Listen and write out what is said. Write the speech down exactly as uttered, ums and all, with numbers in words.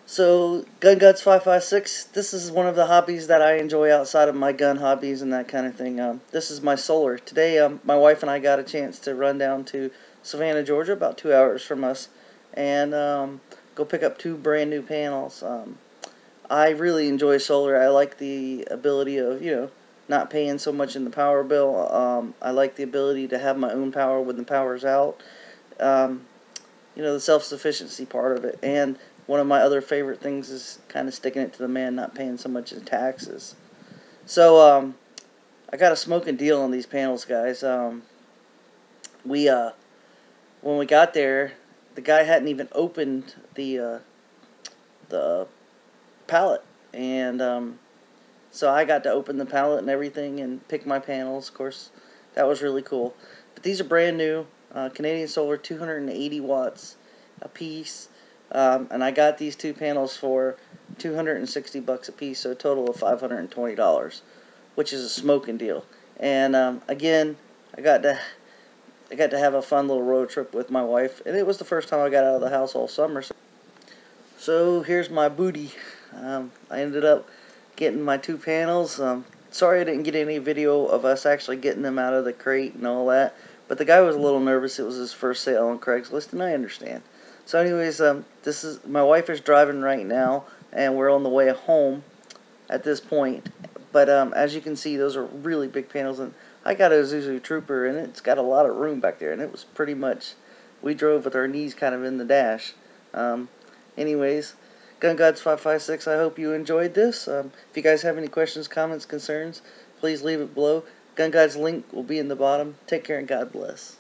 So, Gun Guts five five six, this is one of the hobbies that I enjoy outside of my gun hobbies and that kind of thing. Um, this is my solar. Today, um, my wife and I got a chance to run down to Savannah, Georgia, about two hours from us, and um, go pick up two brand new panels. Um, I really enjoy solar. I like the ability of, you know, not paying so much in the power bill. Um, I like the ability to have my own power when the power's out. Um, you know, the self-sufficiency part of it. And one of my other favorite things is kind of sticking it to the man, not paying so much in taxes. So, um, I got a smoking deal on these panels, guys. Um, we, uh, when we got there, the guy hadn't even opened the, uh, the pallet. And, um, so I got to open the pallet and everything and pick my panels. Of course, that was really cool. But these are brand new. Uh, Canadian Solar, two hundred eighty watts a piece. Um, and I got these two panels for two hundred sixty bucks a piece, so a total of five hundred twenty dollars, which is a smoking deal. And um, again, I got to I got to have a fun little road trip with my wife, and it was the first time I got out of the house all summer. So here's my booty. Um, I ended up getting my two panels. Um, sorry I didn't get any video of us actually getting them out of the crate and all that. But the guy was a little nervous. It was his first sale on Craigslist, and I understand. So anyways, um, this is my wife is driving right now, and we're on the way home at this point. But um, as you can see, those are really big panels, and I got a Isuzu Trooper, and it's got a lot of room back there, and it was pretty much, we drove with our knees kind of in the dash. Um, anyways, Gun Guts five five six, I hope you enjoyed this. Um, if you guys have any questions, comments, concerns, please leave it below. Gun Guides link will be in the bottom. Take care and God bless.